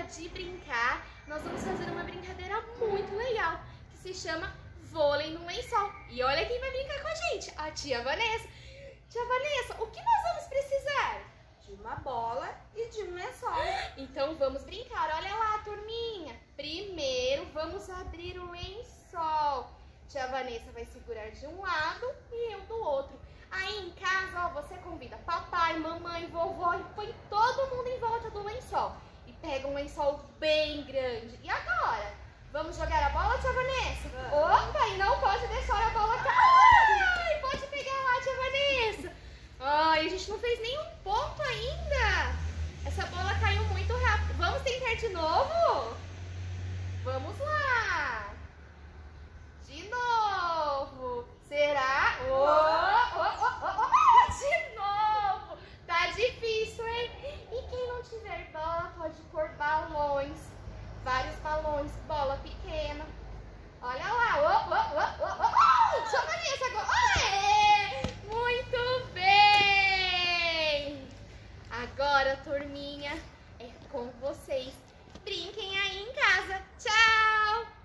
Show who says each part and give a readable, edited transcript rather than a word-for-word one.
Speaker 1: de brincar, nós vamos fazer uma brincadeira muito legal, que se chama vôlei no lençol. E olha quem vai brincar com a gente, a tia Vanessa. Tia Vanessa, o que nós vamos precisar?
Speaker 2: De uma bola e de um lençol.
Speaker 1: Então vamos brincar, olha lá, turminha. Primeiro vamos abrir o lençol. Tia Vanessa vai segurar de um lado e eu do outro. Aí em casa, ó, você convida papai, mamãe, vovó e põe todo mundo em volta do lençol. E pega um lençol bem grande. E agora? Vamos jogar a bola, tia Vanessa? Opa, e não pode deixar a bola cair. Ai, pode pegar lá, tia Vanessa. Ai, a gente não fez nenhum ponto ainda. Essa bola caiu muito rápido. Vamos tentar de novo? Vamos lá. De novo. Será? De novo. Tá difícil, hein? E quem não tiver bola pode pôr balões. Vários balões, bola pequena. Olha lá. Tia Vanessa agora. Muito bem. Agora, turminha, é com vocês. Brinquem aí em casa. Tchau.